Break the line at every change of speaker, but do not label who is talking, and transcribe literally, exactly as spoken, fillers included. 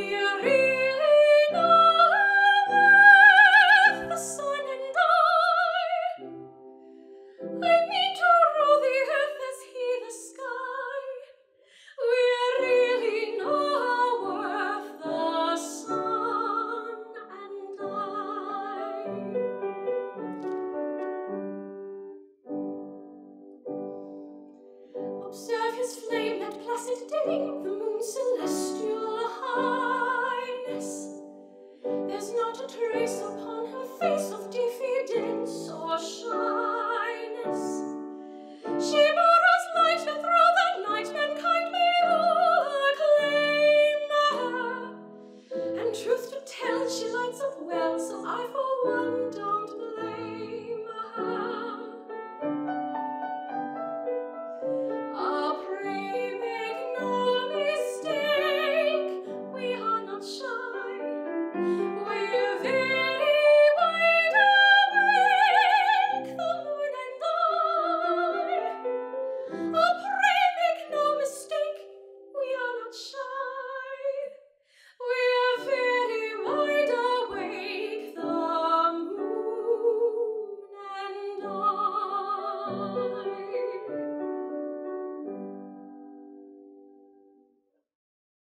We're really not worth the sun and I. I mean to rule the earth as he the sky. We're really not worth the sun and I. Observe his flame that placid day, the moon's celestial highness. There's not a trace upon her face of diffidence or shyness. She borrows light that through the night mankind may all acclaim her. And truth to tell, she lights up well, so I for one don't